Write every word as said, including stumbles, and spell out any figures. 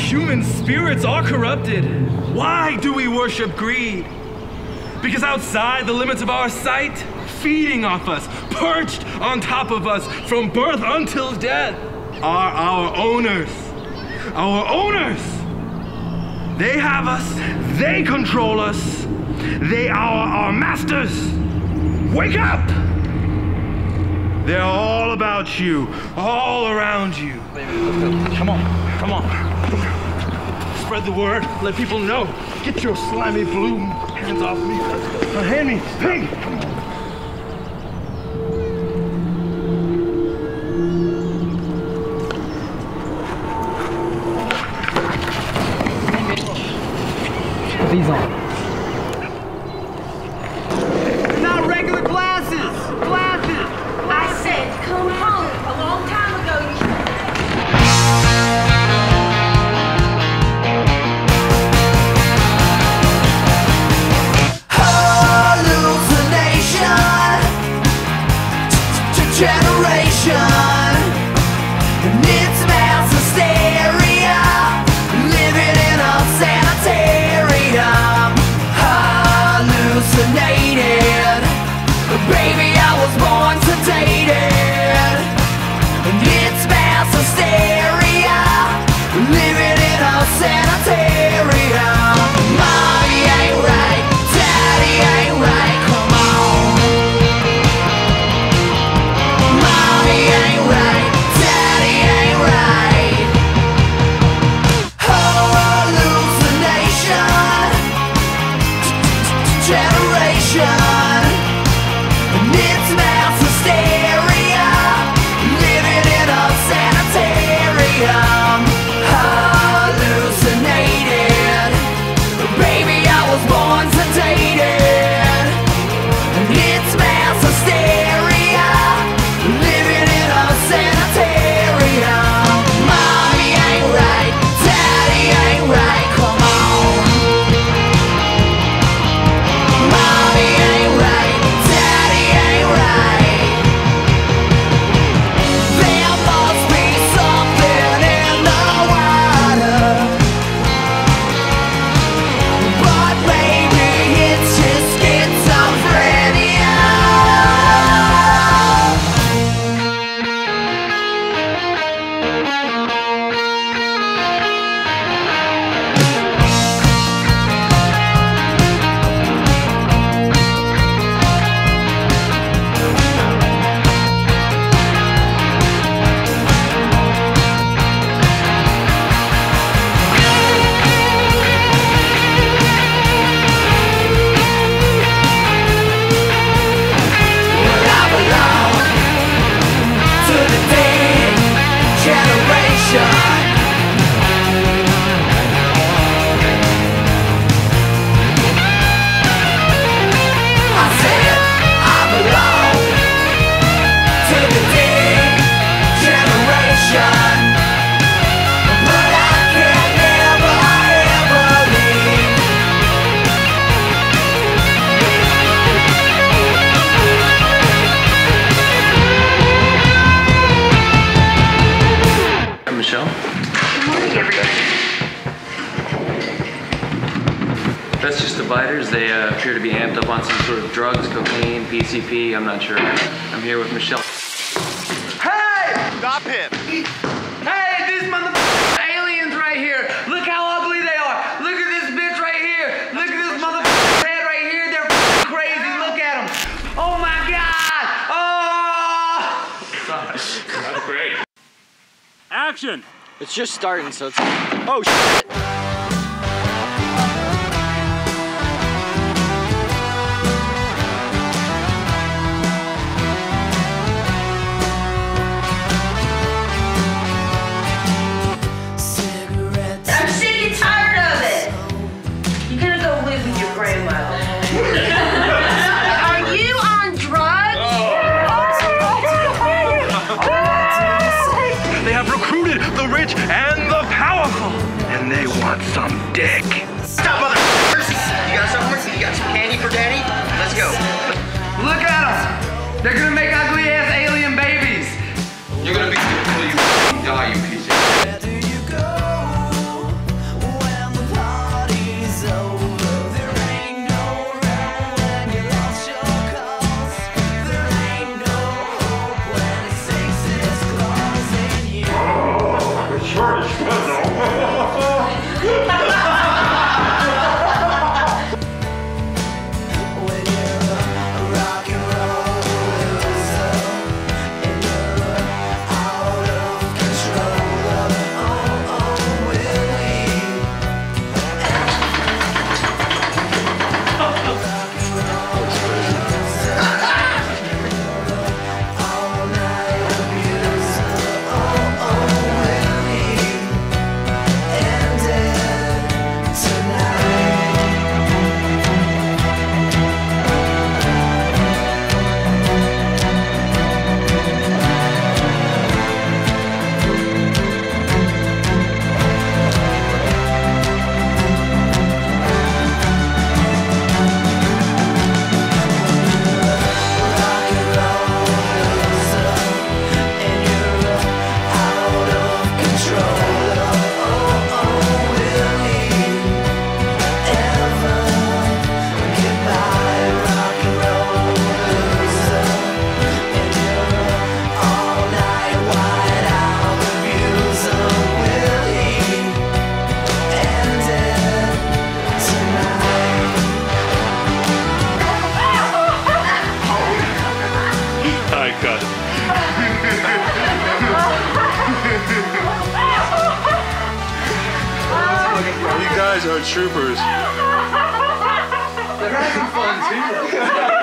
human spirits are corrupted. Why do we worship greed? Because outside the limits of our sight, feeding off us, perched on top of us from birth until death, are our owners. Our owners! They have us, they control us, they are our masters. Wake up! They're all about you, all around you. Come on, come on. Spread the word, let people know. Get your slimy blue hands off me. Now hand me, hey! Put these on. Not regular glasses! Glasses! I said come home a long time ago. Generation, and it's mass hysteria, living in a sanitarium, hallucinated. Baby, I was born sedated, and it's mass hysteria, living in a sanitarium. Mommy ain't right, daddy ain't right, come on. That's just dividers. They uh, appear to be amped up on some sort of drugs, cocaine, P C P, I'm not sure. I'm here with Michelle. Hey! Stop him! Hey, these motherfucking aliens right here! Look how ugly they are! Look at this bitch right here! Look at this motherfucking head right here! They're crazy! Look at them! Oh my god! Oh! That's great. Action! It's just starting, so it's... Oh, shit! I'm sick and tired of it. You're gonna go live with your grandmother. Are you on drugs? They have recruited the rich and the powerful, and they want some dick. Stop, motherfuckers! You got something? You got some candy for daddy? Let's go. Look at them! They're gonna make ugly ass alien babies! You're gonna be until you f***ing die, you piece of shit. Where do you go? guys are troopers. They're having fun too.